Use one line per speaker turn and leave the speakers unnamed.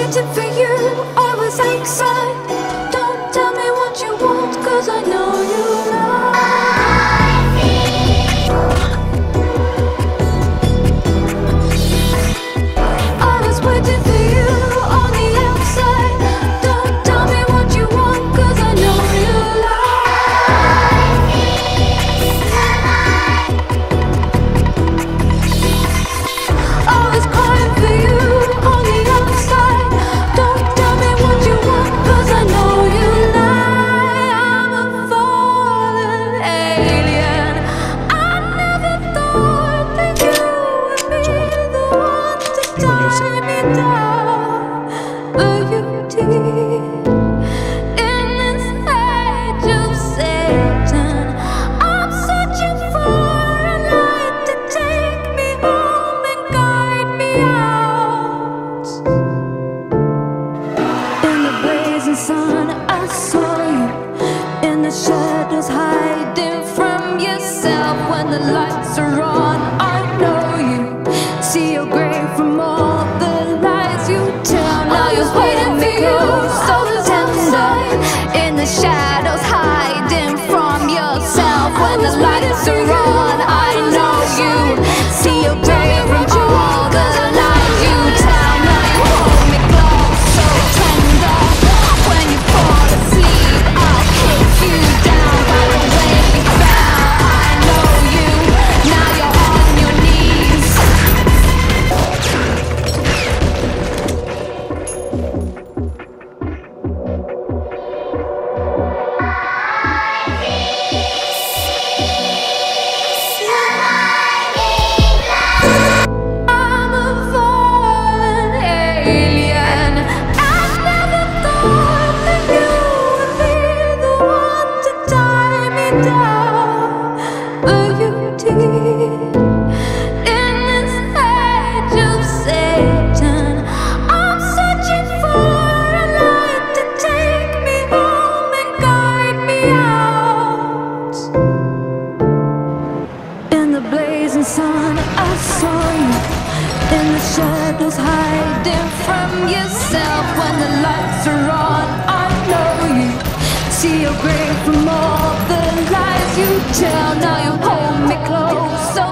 waiting for you, I was outside. Don't tell me what you want, cause I know you lie. I was waiting for you on the outside. Don't tell me what you want, cause I know you lie. I was crying for you on the outside. Don't tell me what you want, cause I know you lie. I'm a fallen alien. I never thought that you would be the one to tie me down, but you did. In this age of Satan, I'm searching for a light to take me home and guide me out. In the blazing sun, I saw you. In the shadows, hiding from yourself. When the lights are on, I know you. See your grave from all the lies you tell. Now you're waiting for you, so tender. In the shadows, hiding from yourself. When the lights are on, I know you. See your grave from all the lies you tell. Now you hold me close, so tender. When you fall asleep, I'll kick you down by the way you fell. I know you. Now you're on your knees. I'm a fallen alien. I never thought that you would be the one to tie me down, but you did. In this age of Satan, I'm searching for a light to take me home and guide me out. In the blazing sun, I saw you. In the shadows, hiding from yourself. When the lights are on, I know you. See your grave from all the lies you tell. Now you hold me close, so